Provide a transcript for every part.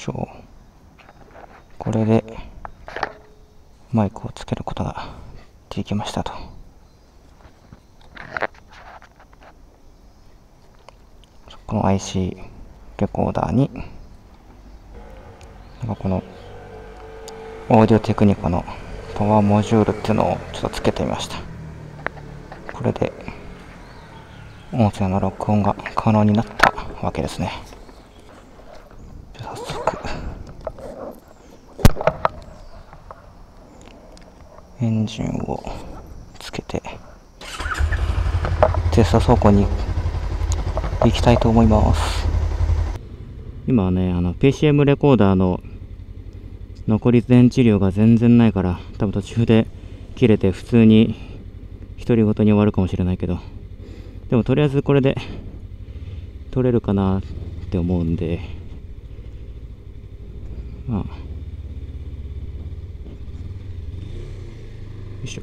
しょう。これでマイクをつけることができましたと。この IC レコーダーにこのオーディオテクニカのパワーモジュールっていうのをちょっとつけてみました。これで音声の録音が可能になったわけですね。早速エンジンをつけてテスト走行に行きたいと思います。今はね、PCM レコーダーの残り電池量が全然ないから、多分途中で切れて普通に独り言に終わるかもしれないけど、でもとりあえずこれで撮れるかなって思うんで、まあ、よいしょ。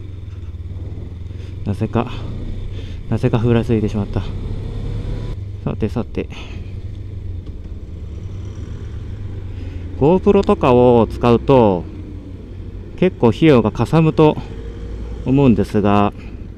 なぜかふらついてしまった。さて、GoPro とかを使うと結構費用がかさむと思うんですが、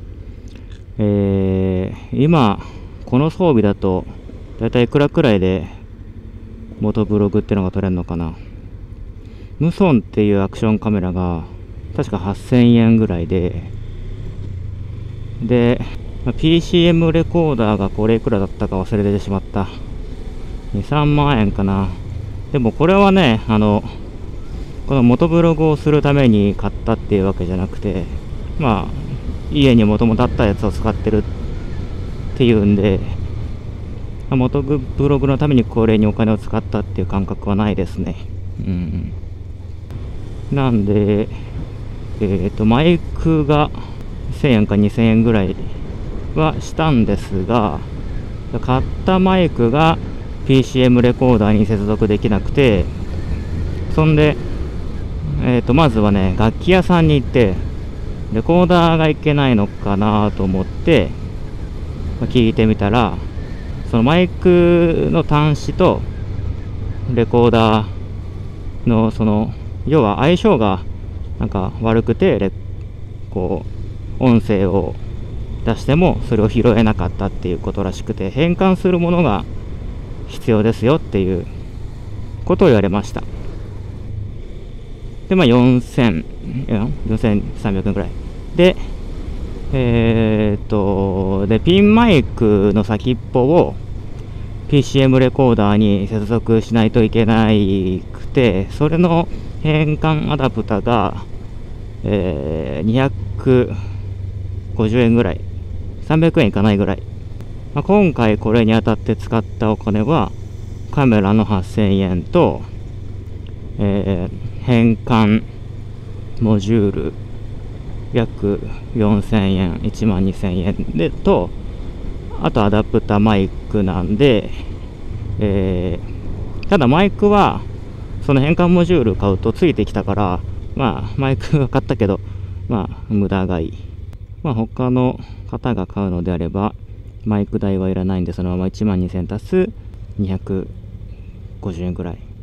今この装備だとだいたいいくらくらいで元ブログっていうのが撮れるのかな。ムソンっていうアクションカメラが確か8000円ぐらいで、PCM レコーダーがこれいくらだったか忘れてしまった。2、3万円かな。でもこれはね、この元ブログをするために買ったっていうわけじゃなくて、まあ、家にもともとあったやつを使ってるっていうんで、元ブログのためにこれにお金を使ったっていう感覚はないですね。なんで、マイクが1000円か2000円ぐらいはしたんですが、買ったマイクが PCM レコーダーに接続できなくて、そんで、まずはね、楽器屋さんに行ってレコーダーがいけないのかなと思って聞いてみたら、そのマイクの端子とレコーダーの要は相性がなんか悪くて、こう音声を出してもそれを拾えなかったっていうことらしくて、変換するものが必要ですよっていうことを言われました。で、4300円ぐらいで、ピンマイクの先っぽを PCM レコーダーに接続しないといけなくて、それの変換アダプタが、250円ぐらい、300円いかないぐらい。今回これにあたって使ったお金はカメラの8000円と、変換モジュール約4000円、1万2000円でと、あとアダプタマイクなんで、ただマイクはその変換モジュール買うとついてきたから、まあマイクは買ったけど、まあ無駄買い。他の方が買うのであればマイク代はいらないんで、そのまま1万2000円足す250円ぐらい